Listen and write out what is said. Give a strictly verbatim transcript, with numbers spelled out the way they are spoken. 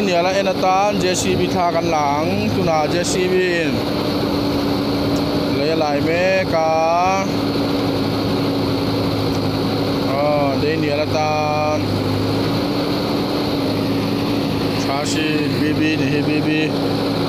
đây nia là enatan J C B tha kan lang tuna J C B in lấy lại mẹ cả ờ đây nia là tan Kashi B B ni B B